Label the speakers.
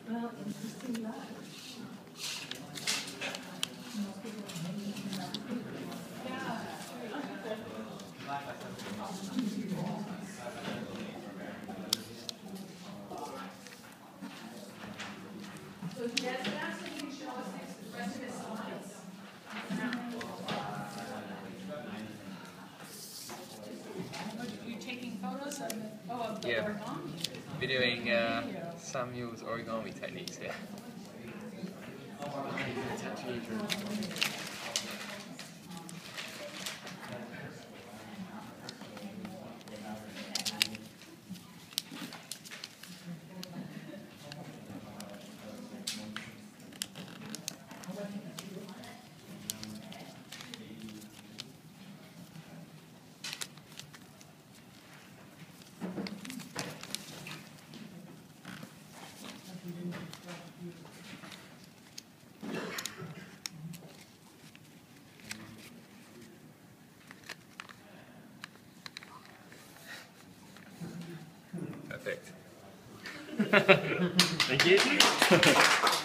Speaker 1: Well, interesting life.
Speaker 2: So if he has an answer, he can show us the rest of his slides. You're taking photos of the origami?
Speaker 3: Videoing some use origami techniques, yeah. Tetrahedron. Perfect. Thank you.